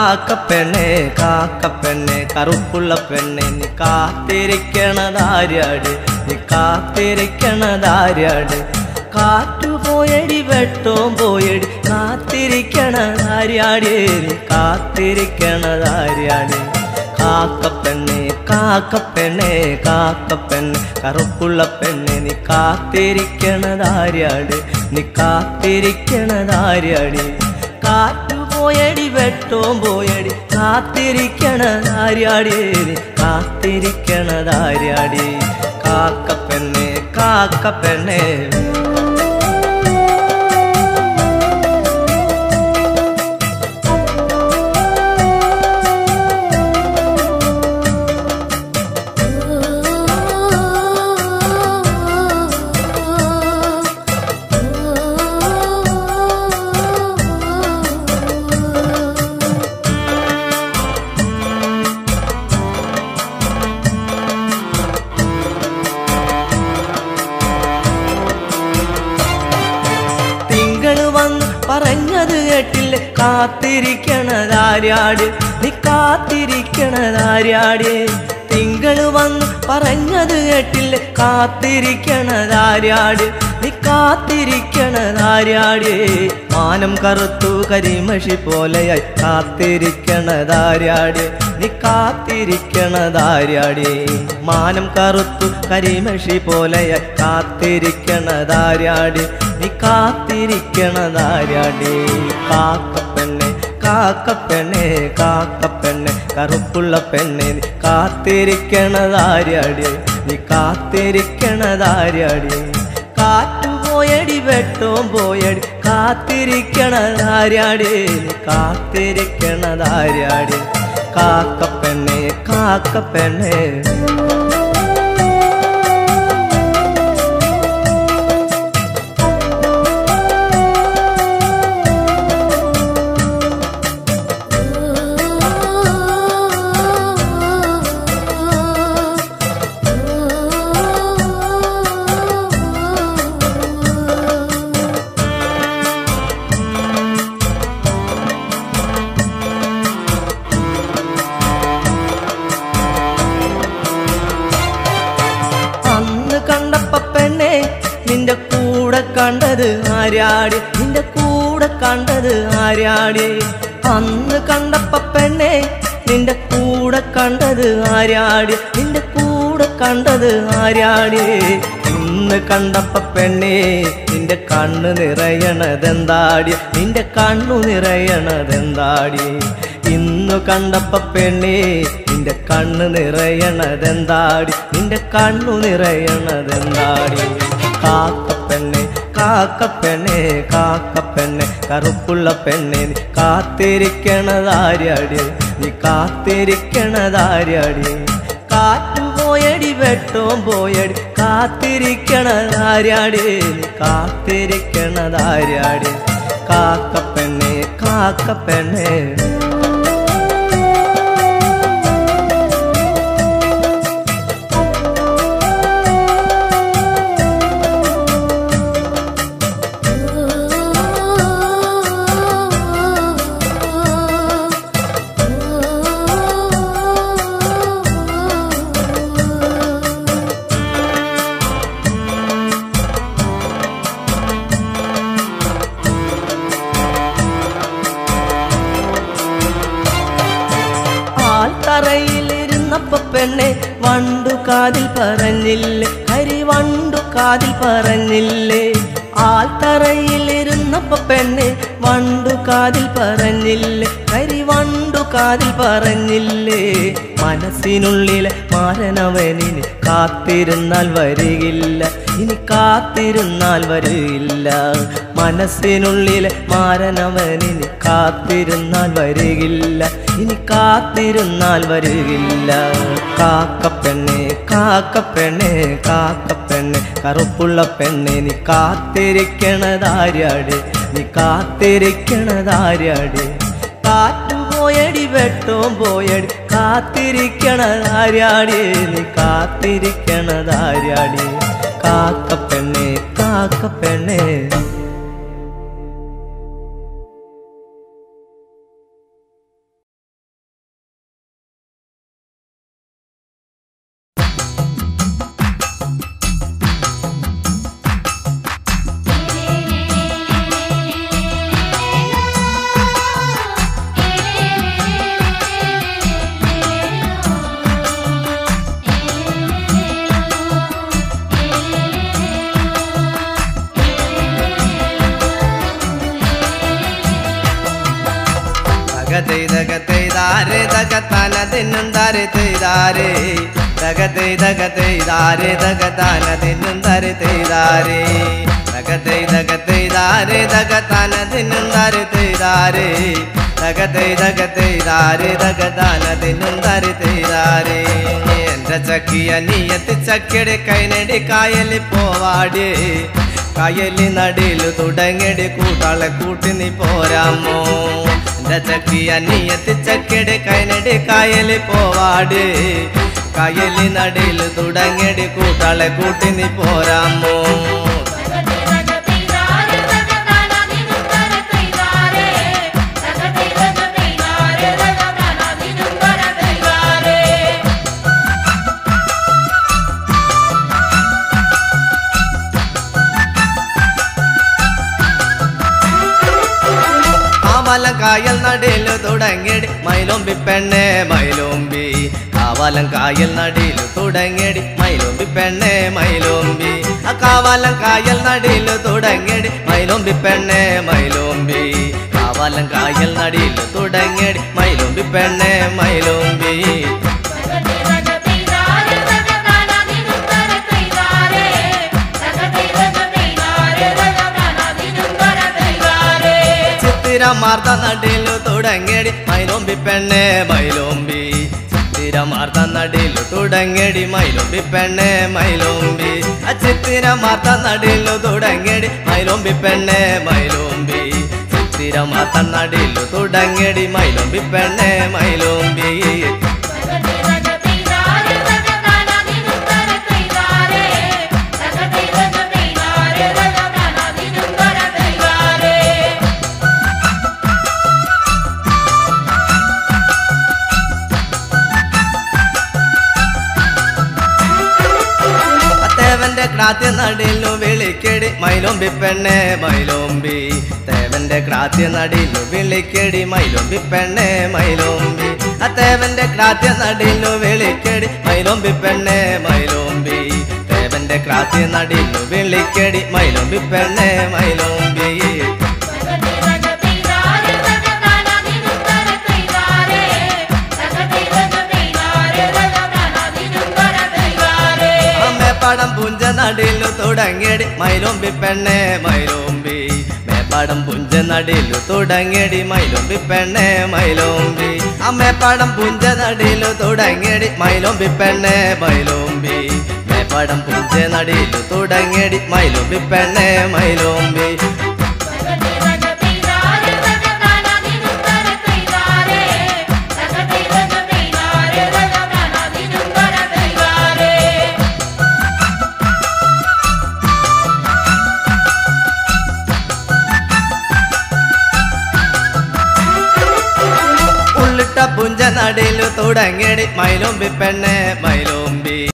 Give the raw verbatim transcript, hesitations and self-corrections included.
കാക്കപ്പെണ്ണെ കാക്കപ്പെണ്ണെ കറുപ്പുള്ള പെണ്ണെ നീ കാത്തിരിക്കണതാര്യാട് നീ കാത്തിരിക്കണതാര്യാട് കാറ്റു പോയടി വെട്ടോം പോയടി കാത്തിരിക്കണതാര്യാട് നീ കാത്തിരിക്കണതാര്യാട് കാക്കപ്പെണ്ണെ കാക്കപ്പെണ്ണെ കാക്കപ്പെണ്ണെ കറുപ്പുള്ള പെണ്ണെ നീ കാത്തിരിക്കണതാര്യാട് നീ കാത്തിരിക്കണതാര്യാട് കാറ്റു പോയടി വെട്ടോം പോയടി കാത്തിരിക്കണതാര്യാട് നീ കാത്തിരിക്കണതാര്യാട് കാക്കപ്പെണ്ണെ കാക്കപ്പെണ്ണെ പറഞ്ഞത് കേട്ടില്ലേ കാത്തിരിക്കണതാര്യാട് നീ കാത്തിരിക്കണതാര്യാട് തിങ്കള് വന്ന് പറഞ്ഞത് കേട്ടില്ലേ കാത്തിരിക്കണതാര്യാട് നീ കാത്തിരിക്കണതാര്യാട് മാനം കറുത്തു കരിമഷി പോലെയായി കാത്തിരിക്കണതാര്യാട് നീ കാത്തിരിക്കണതാര്യാട് മാനം കറുത്തു കരിമഷി പോലെയായി കാത്തിരിക്കണതാര്യാട് നീ കാത്തിരിക്കണതാര്യാട് കാക്കപ്പെണ്ണെ കാക്കപ്പെണ്ണെ കാക്കപ്പെണ്ണെ കറുപ്പുള്ള പെണ്ണെ നീ കാത്തിരിക്കണതാര്യാട് നീ കാത്തിരിക്കണതാര്യാട് കാറ്റു പോയടി വെട്ടോം പോയടി കാത്തിരിക്കണതാര്യാട് നീ കാത്തിരിക്കണതാര്യാട് കാക്കപ്പെണ്ണെ കാക്കപ്പെണ്ണെ കണ്ടപ്പ പെണ്ണെ നിന്റെ കൂടെ കണ്ടത് ആര്യാട് നിന്റെ കൂടെ കണ്ടത് ആര്യാട് അന്ന് കണ്ടപ്പ പെണ്ണെ നിന്റെ കൂടെ കണ്ടത് ആര്യാട് നിന്റെ കൂടെ കണ്ടത് ആര്യാട് ഇന്ന് കണ്ടപ്പ പെണ്ണെ നിന്റെ കണ്ണു നിറയണതെന്താടി നിന്റെ കണ്ണു നിറയണതെന്താടി ഇന്നു കണ്ടപ്പ പെണ്ണെ നിന്റെ കണ്ണു നിറയണതെന്താടി നിന്റെ കണ്ണു നിറയണതെന്താടി കാക്കപ്പെണ്ണെ കാക്കപ്പെണ്ണെ കാക്കപ്പെണ്ണെ കറുപ്പുള്ള പെണ്ണെ നീ കാത്തിരിക്കണതാര്യാട് നീ കാത്തിരിക്കണതാര്യാട് കാറ്റു പോയടി വെട്ടോം പോയടി കാത്തിരിക്കണതാര്യാട് നീ കാത്തിരിക്കണതാര്യാട് കാക്കപ്പെണ്ണെ കാക്കപ്പെണ്ണെ തറയിലിരുന്നപ്പ പെണ്ണെ വണ്ടു കാതിൽ പറഞ്ഞില്ലേ ഹരി വണ്ടു കാതിൽ പറഞ്ഞില്ലേ ആൽത്തറയിലിരുന്നപ്പ പെണ്ണെ വണ്ടു കാതിൽ പറഞ്ഞില്ലേ ഹരി വണ്ടു കാതിൽ പറഞ്ഞില്ലേ മനസ്സിനുള്ളിലെ മാരനവനിന് കാത്തിരുന്നാൽ വരികില്ല ഇനി കാത്തിരുന്നാൽ വരികില്ല മനസ്സിനുള്ളിലെ മാരനവനിന് കാത്തിരുന്നാൽ വരികില്ല ഇനി കാത്തിരുന്നാൽ വരികില്ല കാക്കപ്പെണ്ണെ കാക്കപ്പെണ്ണെ കാക്കപ്പെണ്ണെ കറുപ്പുള്ള പെണ്ണെ നീ കാത്തിരിക്കണതാര്യാട് നീ കാത്തിരിക്കണതാര്യാട് കാറ്റു പോയടി വെട്ടോം പോയടി കാത്തിരിക്കണതാര്യാട് നീ കാത്തിരിക്കണതാര്യാട് കാക്കപ്പെണ്ണെ കാക്കപ്പെണ്ണെ തകതെയ്തകതെയ്താരെ തകതാന ദിന്നുന്താരെ തെയ്താരെ തകതെയ്തകതെയ്താരെ തകതാന ദിന്നുന്താരെ തെയ്താരെ തകതെയ്തകതെയ്താരെ തകതാന ദിന്നുന്താരെ തെയ്താരെ തകതെയ്തകതെയ്താരെ തകതാന ദിന്നുന്താരെ തെയ്താരെ എന്റെ ചക്കിയ നീയത്തി ചക്കിയുടെ കൈനടി കായലിൽ പോവാടി കായലി നടിയില് തുടങ്ങടി കൂട്ടാളെ കൂട്ടി നീ പോരാമോ എന്റെ ചക്കിയ നീയത്തി ചക്കിയുടെ കൈനടി കായലിൽ പോവാടി കായലി നടിയില് തുടങ്ങടി കൂട്ടാളെ കൂട്ടി നീ പോരാമോ കാവാലം കായൽ നടിയില് തുടങ്ങടി മൈലോമ്പി പെണ്ണെ മൈലോമ്പി കാവാലം കായൽ നടിയില് തുടങ്ങടി മൈലോമ്പി പെണ്ണെ മൈലോമ്പി ആ കാവാലം കായൽ നടിയില് തുടങ്ങടി മൈലോമ്പി പെണ്ണെ മൈലോമ്പി കാവാലം കായൽ നടിയില് തുടങ്ങടി മൈലോമ്പി പെണ്ണെ മൈലോമ്പി ചിത്തിരമാർത്ത നടിയില് തുടങ്ങടി മൈലോമ്പി പെണ്ണെ മൈലോമ്പി ചിത്തിരമാർത്ത നടിയില് തുടങ്ങടി മൈലോമ്പി പെണ്ണെ മൈലോമ്പി ആ ചിത്തിരമാർത്ത നടിയില് തുടങ്ങടി മൈലോമ്പി പെണ്ണെ മൈലോമ്പി ചിത്തിരമാർത്ത നടിയില് തുടങ്ങടി മൈലോമ്പി പെണ്ണെ മൈലോമ്പി ക്രാത്യ നടിയിലു വിളിക്കടി മൈലോമ്പി പെണ്ണെ മൈലോമ്പി തേവന്റെ ക്രാത്യ നടിയിലു വിളിക്കടി മൈലോമ്പി പെണ്ണെ മൈലോമ്പി ആ തേവന്റെ ക്രാത്യ നടിയിലു വിളിക്കടി മൈലോമ്പി പെണ്ണെ മൈലോമ്പി തേവന്റെ ക്രാത്യ നടിയിലു വിളിക്കടി മൈലോമ്പി പെണ്ണെ മൈലോമ്പി മേപ്പാടം പുഞ്ച നടിയിലു തുടങ്ങടി മൈലോമ്പി പെണ്ണെ മൈലോമ്പി മേപ്പാടം പുഞ്ച നടിയിലു തുടങ്ങടി മൈലോമ്പി പെണ്ണെ മൈലോമ്പി ആ മേപ്പാടം പുഞ്ച നടിയിലു തുടങ്ങടി മൈലോമ്പി പെണ്ണെ മൈലോമ്പി മേപ്പാടം പുഞ്ച നടിയിലു തുടങ്ങടി മൈലോമ്പി പെണ്ണെ മൈലോമ്പി പുഞ്ച നടിയിലു തുടങ്ങടി മൈലോമ്പി പെണ്ണെ മൈലോമ്പി